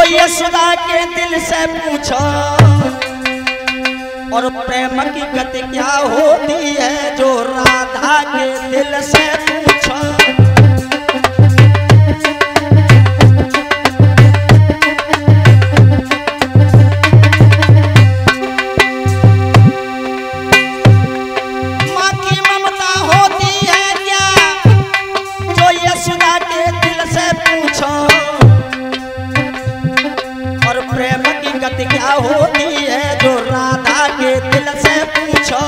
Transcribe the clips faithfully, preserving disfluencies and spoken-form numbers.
यशोदा के दिल से पूछो और प्रेम की गति क्या होती है जो राधा के दिल से पूछो। माँ की ममता होती है क्या जो यशोदा के दिल से पूछो और प्रेम की गति क्या होती है जो राधा के दिल से पूछो।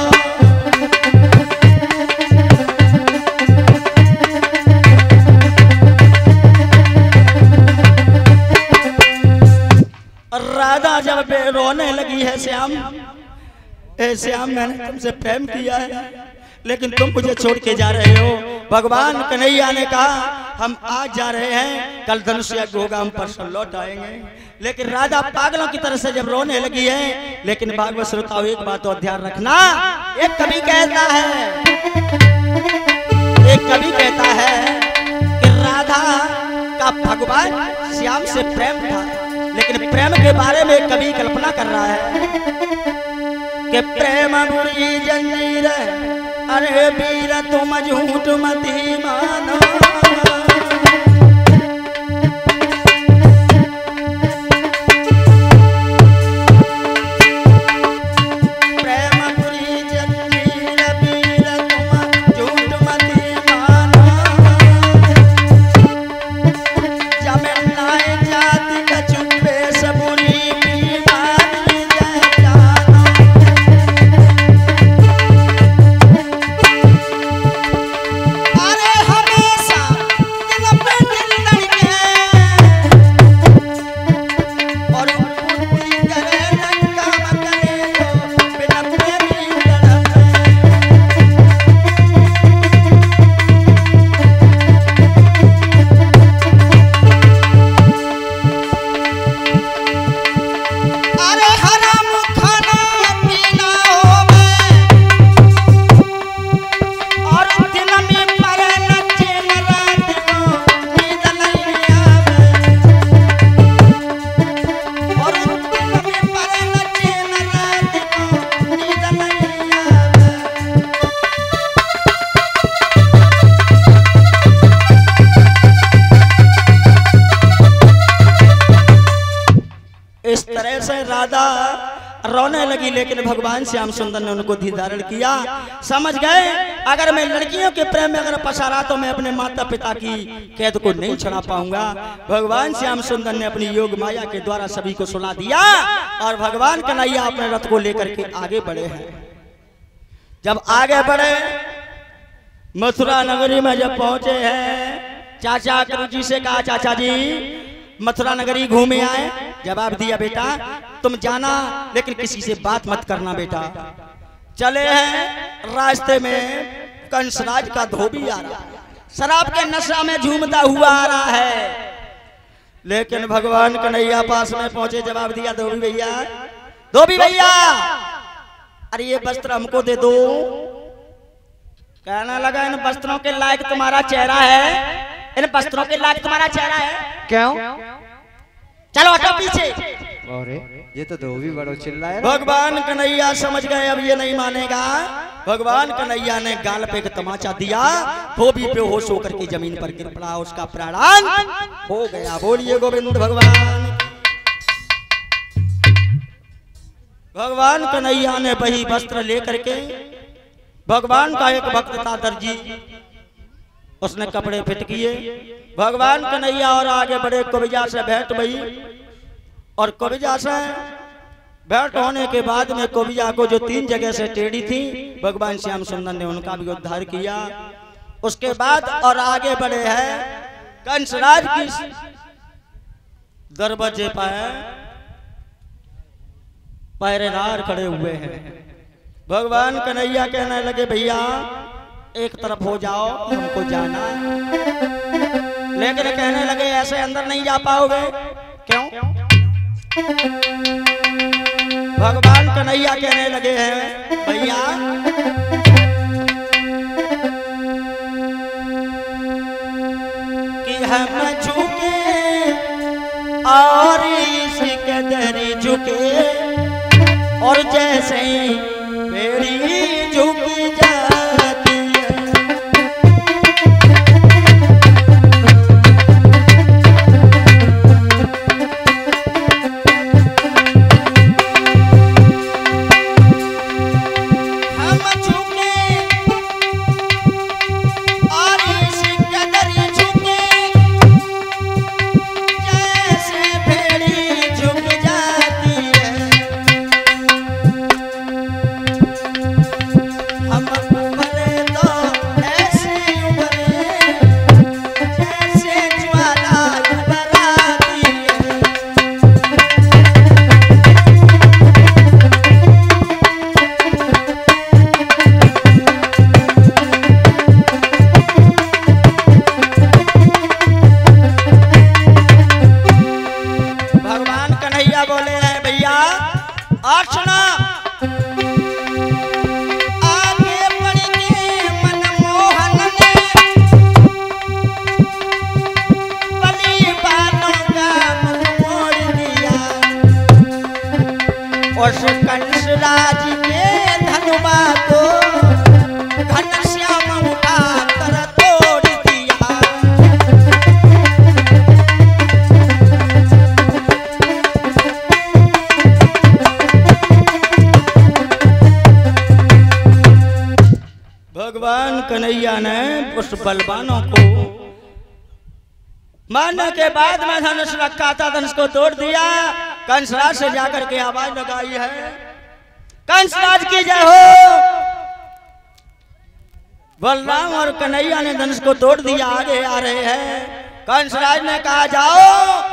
राधा जब रोने लगी है, श्याम ए श्याम मैंने तुमसे प्रेम किया है लेकिन तुम मुझे छोड़ के जा रहे हो। भगवान कन्हैया ने कहा हम आज जा रहे हैं, कल धनुष यज्ञ होगा, हम परसों लौट आएंगे। लेकिन राधा पागलों की तरह से जब रोने लगी है, लेकिन भागवत श्रोताओं एक बात और ध्यान रखना, एक कवि कहता है एक कवि कहता है कि राधा का भगवान श्याम से प्रेम था, लेकिन प्रेम के बारे में कवि कल्पना कर रहा है कि प्रेम बुरी जंजीर अरे वीर तुम झूठ मती मानो। इस तरह से राधा रोने लगी, लेकिन भगवान श्याम सुंदर ने उनको धीर धारण किया। समझ गए अगर मैं लड़कियों के प्रेम में अगर पसारा तो मैं अपने माता पिता की कैद को नहीं छुड़ा पाऊंगा। भगवान श्याम सुंदर ने अपनी योग माया के द्वारा सभी को सुला दिया और भगवान कन्हैया अपने रथ को लेकर के आगे बढ़े हैं। जब आगे बढ़े मथुरा नगरी में जब पहुंचे हैं, चाचा गुरु जी से कहा चाचा जी मथुरा नगरी घूमे आए। जवाब दिया बेटा तुम जाना लेकिन किसी से बात मत करना बेटा। चले हैं रास्ते में कंसराज का धोबी आ रहा है, शराब के नशा में झूमता हुआ आ रहा है, लेकिन भगवान कन्हैया पास में पहुंचे। जवाब दिया धोबी भैया धोबी भैया अरे ये वस्त्र हमको दे दो। कहने लगा इन वस्त्रों के लायक तुम्हारा चेहरा है, इन वस्त्रों के लायक तुम्हारा चेहरा है क्यों? चलो हटो पीछे। अरे ये तो धोबी बड़ो चिल्ला है। भगवान कन्हैया समझ गए अब ये नहीं मानेगा। भगवान कन्हैया ने गाल पे एक तमाचा दिया, धोबी बेहोश होकर के जमीन पर गिर पड़ा, उसका प्राणांत हो गया। बोलिए गोविंद भगवान। भगवान कन्हैया ने वही वस्त्र लेकर के, भगवान का एक भक्त था दर्जी, उसने कपड़े फिट किए। भगवान कन्हैया और आगे बढ़े, कविजा से भेंट भई और कविजा से भेंट होने के बाद में कविजा को जो तीन जगह से टेढ़ी थी, भगवान श्याम सुंदर ने उनका भी उद्धार किया। उसके बाद और आगे बढ़े हैं कंसराज की दरवाजे पर पहरेदार खड़े हुए हैं। भगवान कन्हैया कहने लगे भैया एक तरफ हो जाओ हमको जाना, लेकिन कहने लगे ऐसे अंदर नहीं जा पाओगे। क्यों? भगवान कन्हैया कहने लगे हैं भैया कि हम झुके और कदरी झुके और जैसे पेड़ी झुकी जाती है। हम झुके और इसी कदरी झुके जैसे पेड़ी झुक जाती है। हम उभरे तो ऐसे उभरे जैसे ज्वाला उभराती है। भगवान कन्हैया बोले हैं भैया और सुना, आगे बढ़ के मनमोहन ने बलि बालों का मुंह मोड़ दिया। उस कंसराज के धनुबा को घनश्याम उठा कर तोड़ दिया। भगवान कन्हैया ने उस बलवानों को मारने के बाद में धनुष रखा था, धनुष को तोड़ दिया। कंसराज से जाकर के आवाज लगाई है, कंसराज की जय हो। बलराम और कन्हैया ने धनुष को तोड़ दिया, आगे आ रहे हैं। कंसराज ने कहा जाओ